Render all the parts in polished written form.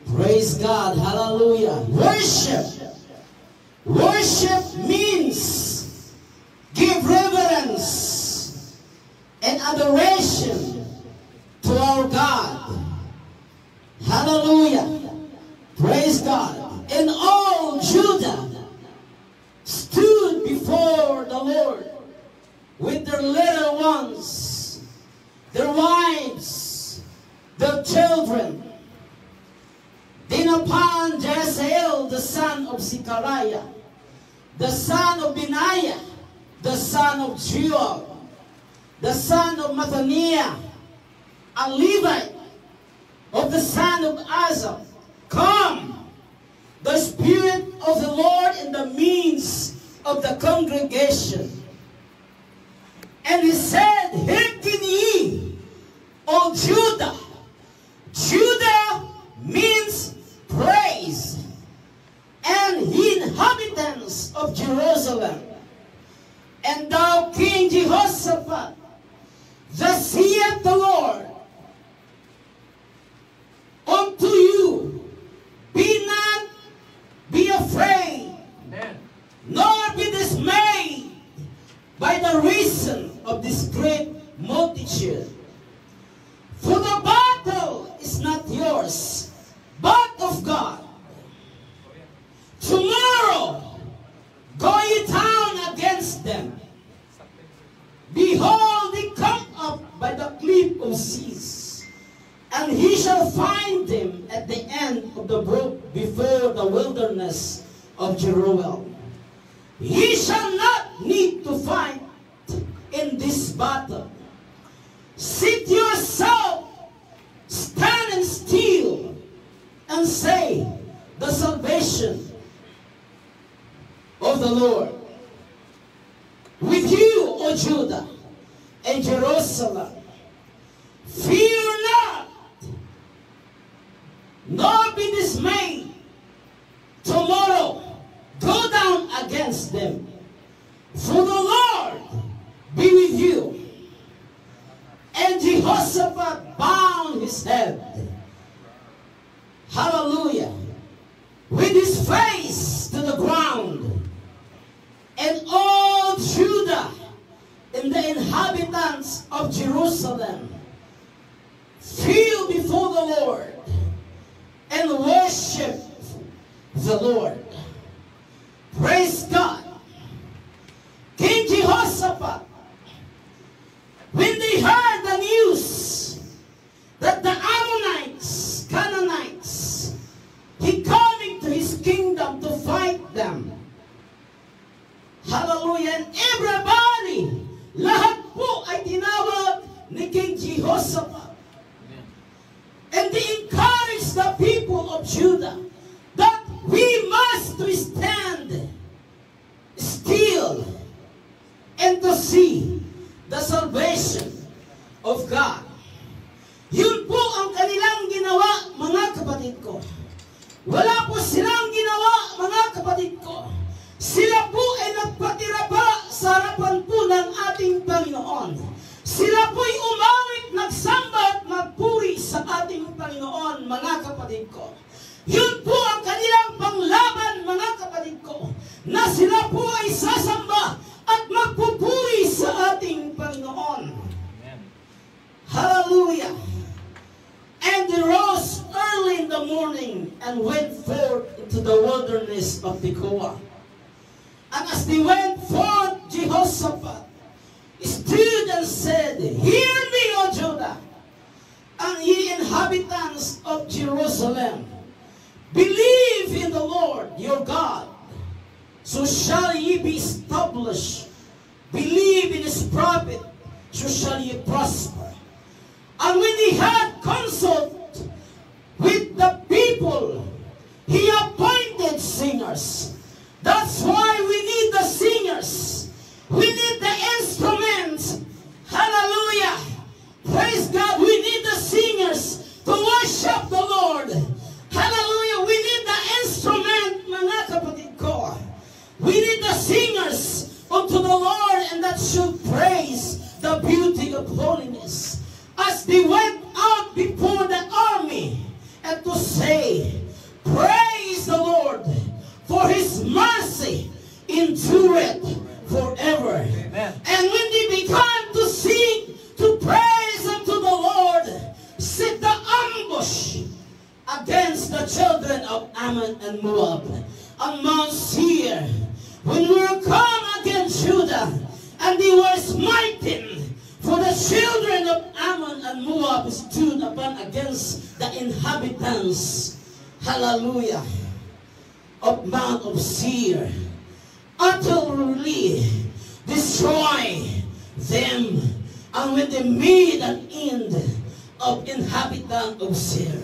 Praise God. Hallelujah. Worship. Worship means give reverence and adoration to our God. Hallelujah. Praise God. And all Judah stood before the Lord with their little ones, their wives, their children. Then upon Jahaziel, the son of Zechariah, the son of Benaiah, the son of Joel, the son of Mattaniah, a Levite of the son of Asaph, come, the Spirit of the Lord in the midst of the congregation. And he said, hearken ye, O Judah. Judah means praise. And ye inhabitants of Jerusalem. And thou King Jehoshaphat, thus saith the Lord unto you, be afraid, amen, nor be dismayed by the reason of this great multitude. For the battle is not yours, but of God. Tomorrow go ye down against them. Behold, they come up by the cliff of Ziz, and he shall find them at the end of the brook before the wilderness of Jeruel. Ye shall not need to fight in this battle. Sit yourself, stand still, and say, the salvation of the Lord with you, O Judah and Jerusalem. Fear not, nor be dismayed. Tomorrow go down against them, for the Lord be with you. And Jehoshaphat bowed his head, hallelujah, with his face to the ground. And all Judah and the inhabitants of Jerusalem fell before the Lord and worshiped the Lord. Praise God. King Jehoshaphat, when they heard the news that the Ammonites, Canaanites, he coming to his kingdom to fight them. Hallelujah. And everybody, lahat po ay tinawag ni King Jehoshaphat. And they encouraged the people of Judah that we must stand still and to see the salvation of God. Yun po ang kanilang ginawa, mga kapatid ko. Wala po silang ginawa, mga kapatid ko. Sila po ay nagpatira pa sa harapan po ng ating Panginoon. Sila po'y umawit, nagsamba at magpuri sa ating Panginoon, mga kapatid ko. Yun po ang kanilang panglaban, mga kapatid ko, na sila po ay sasamba at magpupuri sa ating Panginoon. Amen. Hallelujah. And they rose early in the morning and went forth into the wilderness of Tekoa. And as they went forth, Jehoshaphat stood and said, hear me, O Judah, and ye inhabitants of Jerusalem. Believe in the Lord your God, so shall ye be established. Believe in his prophet, so shall ye prosper. And when he had consult with the people, he appointed singers. That's why we need the singers. We need the instruments. Hallelujah. Praise God. We need the singers to worship the Lord. Hallelujah. We need the instrument, mga kapatid ko. We need the singers unto the Lord, and that should praise the beauty of holiness. As they went out before the to say, praise the Lord, for His mercy endureth forever. Amen. And when they began to sing, to praise unto the Lord, set the ambush against the children of Ammon and Moab on Mount Seir, when we were come against Judah, and they were smiting, for the children of Ammon and Moab stood upon against the inhabitants, hallelujah, of Mount of Seir, utterly destroy them. And when they made an end of inhabitants of Seir,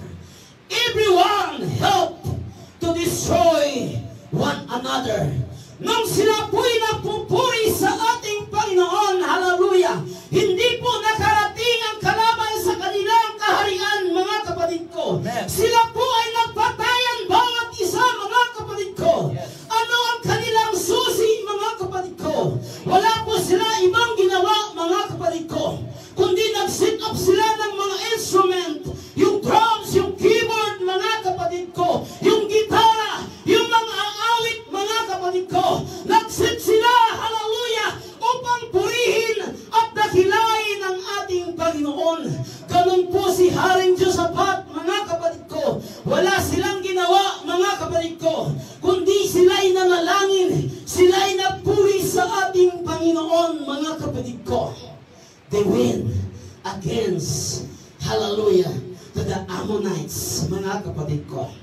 everyone helped to destroy one another. Nung sila po'y nagpupuri sa ating Panginoon, hallelujah, hindi po nakarating ang kalaban sa kanilang kaharian, mga kapatid ko. Amen. Sila po ay nagpatayan bawat isa, mga kapatid ko. Yes. Ano ang kanilang susi, mga kapatid ko? Wala po sila ibang ginawa, mga kapatid ko, kundi nag-set up sila ng mga instrument, yung drums, yung keyboard, mga kapatid ko, yung gitara, yung mga aawit, mga kapatid ko. Nag-set sila, hallelujah, upang purihin at dakilain ang ating Panginoon. Ganun po si Haring Josaphat, mga kapatid ko. Wala silang ginawa, mga kapatid ko, kundi sila'y nanalangin, sila'y nagpuri sa ating Panginoon, mga kapatid ko. They win against, hallelujah, to the Ammonites, mga kapatid ko.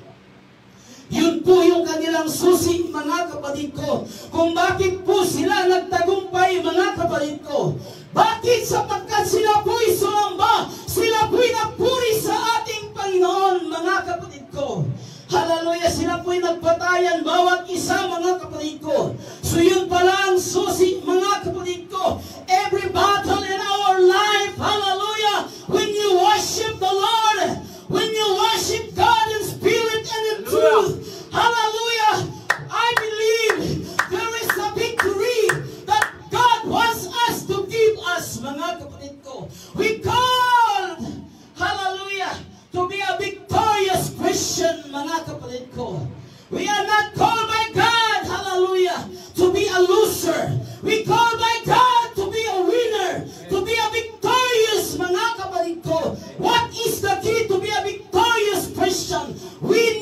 Yun po yung kanilang susi, mga kapatid ko, kung bakit po sila nagtagumpay, mga kapatid ko. Bakit? Sapagkat sila po'y sumamba, sila po'y nagpuri sa ating Panginoon, mga kapatid ko. Hallelujah, sila po'y nagpatayan bawat isa, mga kapatid ko. So yun pala ang susi, mga kapatid ko. Every battle in our life, hallelujah, when you worship the Lord, when you worship God in spirit and in truth, hallelujah, I believe there is a victory that God wants us to give us, mga kapatid ko. We called, hallelujah, to be a victorious Christian, mga kapatid ko. We are not called by God, hallelujah, to be a loser. We called by God to be a winner, to be a victorious, mga kapatid ko. What is the key to be a victorious Christian? We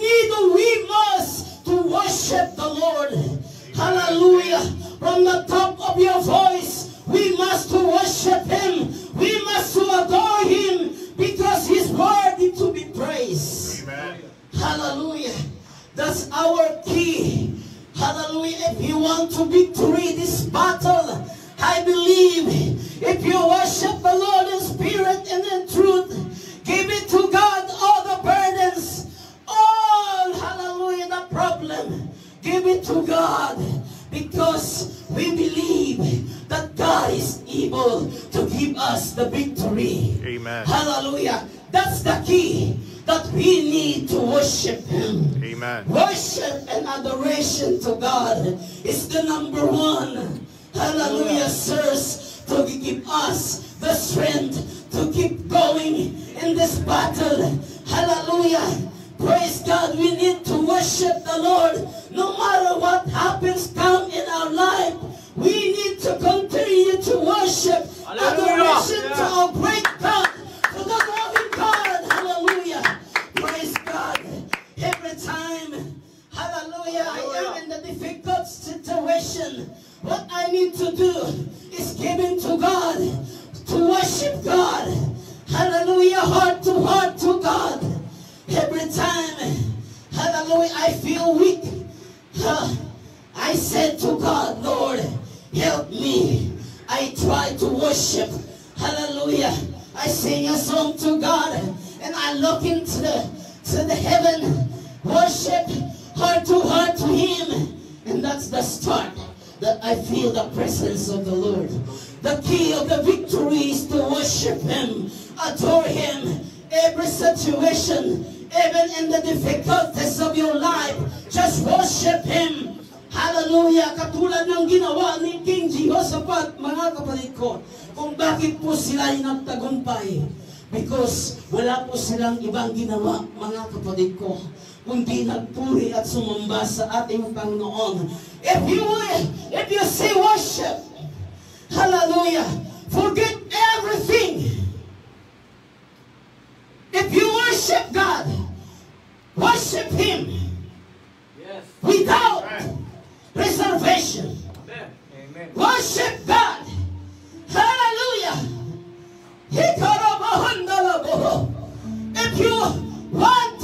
must to worship the Lord. Hallelujah. From the top of your voice, we must to worship Him. We must to adore Him, because He's worthy to be praised. Amen. Hallelujah. That's our key. Hallelujah. If you want to victory this battle, I believe if you worship the Lord in spirit and in truth, give it to God, all the burdens, all, hallelujah, the problem, give it to God, because we believe that God is able to give us the victory. Amen. Hallelujah. That's the key, that we need to worship Him. Amen. Worship and adoration to God is the number one. Hallelujah, sirs, to give us the strength to keep going in this battle. Hallelujah. Praise God. We need to worship the Lord. No matter what happens come in our life, we need to continue to worship. Adoration to our great God, to the loving God. Hallelujah. Praise God. Every time, hallelujah, I am in the difficult situation, what I need to do is give in to God, to worship God. Hallelujah, heart to God. Every time, hallelujah, I feel weak, I said to God, Lord, help me. I try to worship. Hallelujah. I sing a song to God, and I look into the heaven, worship heart to Him. And that's the start that I feel the presence of the Lord. The key of the victory is to worship Him, adore Him. Every situation, even in the difficulties of your life, just worship Him. Hallelujah. Katulad ng ginawa ni King Jehoshaphat, mga kapatid ko, kung bakit po sila ay nagtagumpay. Because wala po silang ibang ginawa, mga kapatid ko, kundi nagpuri at sumamba sa ating Panginoon. If you say worship, hallelujah, forget everything. If you worship God, worship Him without reservation. Amen. Worship God. Hallelujah. If you want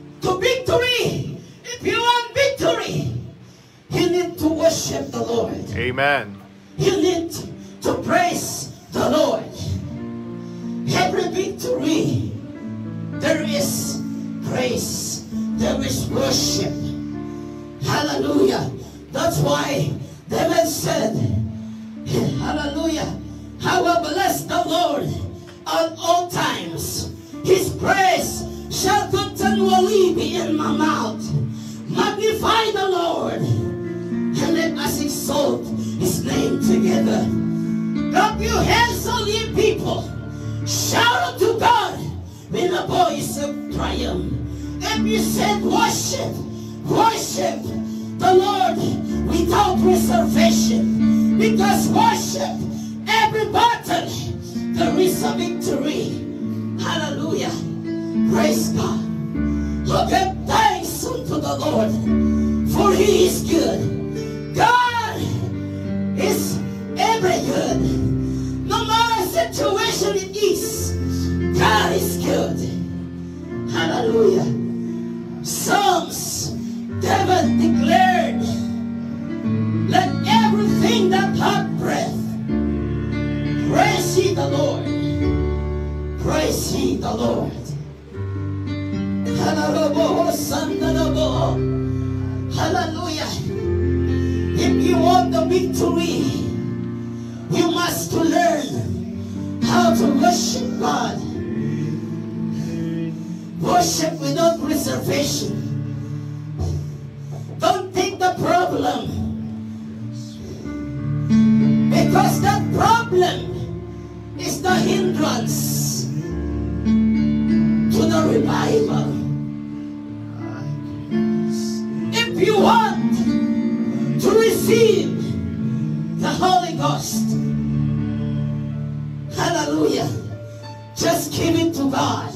victory, you need to worship the Lord. Amen. You need to praise the Lord. Every victory, there is praise, there is worship. Hallelujah. That's why David said, hallelujah, I will bless the Lord at all times. His praise shall continually be in my mouth. Magnify the Lord, and let us exalt His name together. Clap your hands, all ye people. Shout to God with a voice of triumph. If you said worship, worship the Lord without reservation. Because worship, every battle, there is a victory. Hallelujah. Praise God. Give thanks unto the Lord, for He is good. God is ever good. No matter situation it is, God is good. Hallelujah. Psalms, David declared, let everything that hath breath praise ye the Lord. Praise ye the Lord. Hallelujah. If you want the victory, you must learn how to worship God. Worship without reservation. Don't take the problem, because that problem is the hindrance to the revival. If you want to receive the Holy Ghost, hallelujah, just give it to God,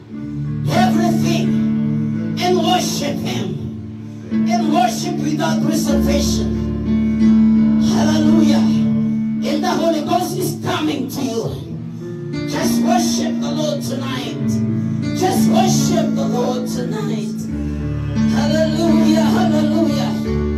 everything, and worship Him, and worship without reservation. Hallelujah. And the Holy Ghost is coming to you. Just worship the Lord tonight. Just worship the Lord tonight. Hallelujah, hallelujah.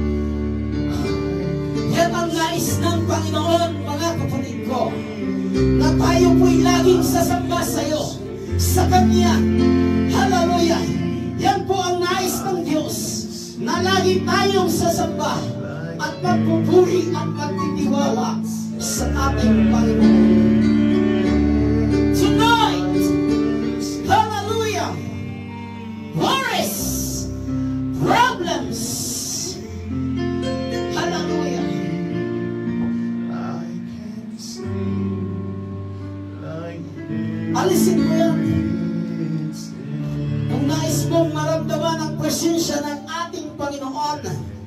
Yan ang nais ng Panginoon, mga kapatid ko, na tayo po'y laging sasamba sa'yo, sa Kanya. Hallelujah. Yan po ang nais ng Diyos, na lagi tayong sasamba at magpupuri at magtitiwala sa ating Panginoon. Tonight, hallelujah, worries, problems, hallelujah. Alisin mo yan. Kung nais mong maramdaman ang presensya ng ating Panginoon,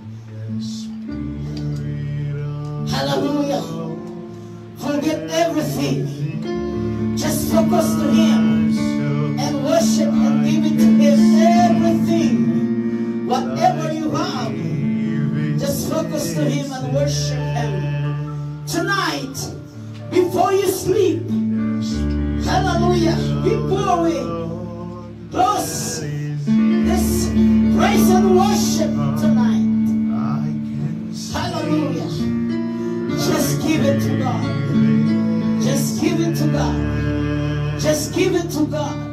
hallelujah, forget everything. Just focus to Him and worship and give it to Him. Everything, whatever you have, just focus to Him and worship Him. Tonight, before you sleep, hallelujah, before we close this praise and worship tonight, hallelujah, just give it to God. Just give it to God. Just give it to God.